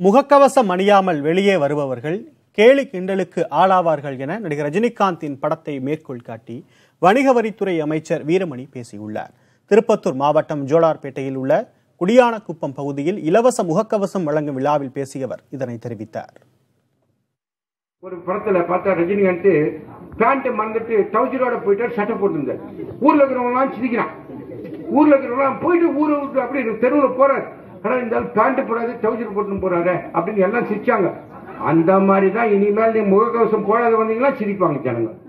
முகக்கவசம் அணியாமல் வெளியே வருபவர்கள் கேலி கிண்டலுக்கு ஆளாவார்கள் என நடிகர் ரஜினிகாந்தின் படத்தை மேற்கோள் காட்டி வணிக வரித்துறை அமைச்சர் வீரமணி பேசியுள்ளார். திருப்பத்தூர் மாவட்டம் ஜோலார்பேட்டையில் உள்ள குடியானக்குப்பம் பகுதியில் இலவச முகக்கவசம் வழங்கும் விழாவில் பேசியவர் இதனை தெரிவித்தார். ஒரு படத்துல பார்த்தா ரஜினிகாந்த் பேண்ட் மறந்துட்டு டவுசரோட போயிட்டு சட்டை போட்டுருந்தார். ஊர்ல இருக்கிறவங்க சிரிக்கிறான். ஊர்ல இருக்கிறவங்க போயிட்டு ஊரை விட்டு அப்படி தெருவில் போறாரு. ஆனா இந்த பேண்ட் போடாது டவுசர் போட்டு போறாரு அப்படின்னு எல்லாம் சிரிச்சாங்க. அந்த மாதிரிதான் இனிமேல் நீ முகக்கவசம் போடாத வந்தீங்கன்னா சிரிப்பாங்க ஜனங்க.